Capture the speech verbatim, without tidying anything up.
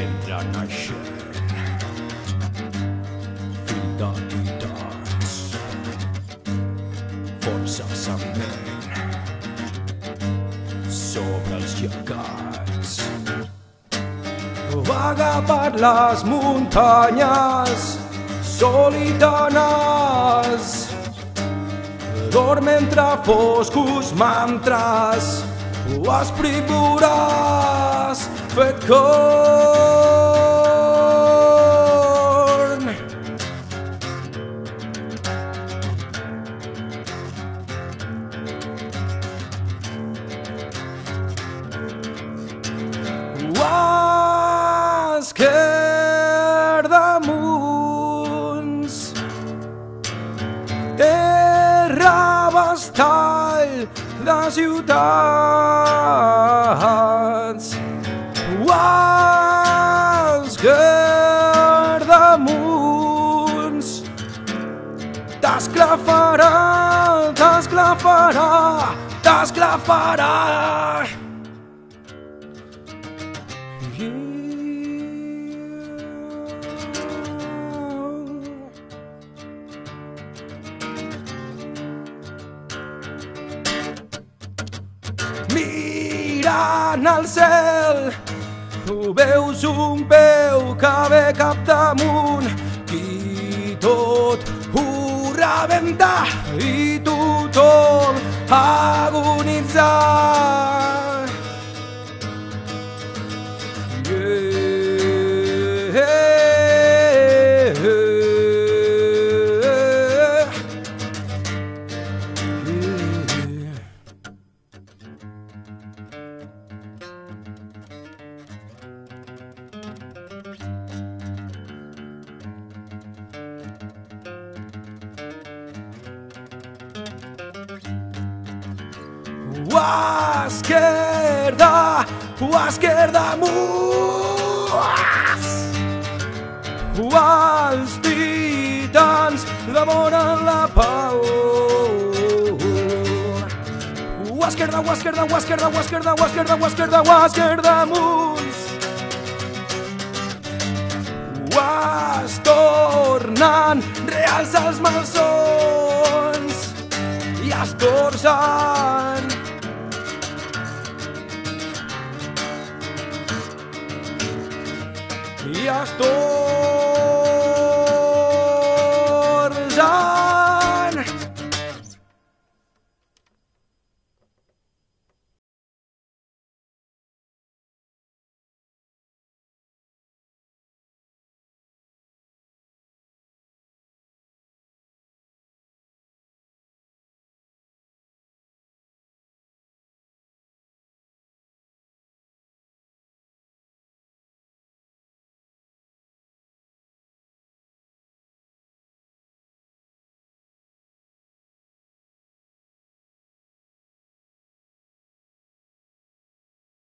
entra naixent, fill de titans, força sement sobre els gegants. Vaga per les muntanyes solitanes, dorm entre foscos mantres, esprit voraç fet corn. Esquerdamuns, terra bastall de ciutats. Esquerdamuns, t'esclafarà, t'esclafarà, t'esclafarà. Mirant al cel, tu veus un peu que ve cap damunt i tot ho rebenta i tothom agonitzar. Esquerda, esquerdamuns, els titans devoren la pau. Esquerda, esquerda, esquerda, esquerda, esquerda, esquerda, esquerdamuns, es tornen reals els malsons i es torcen. I es torcen.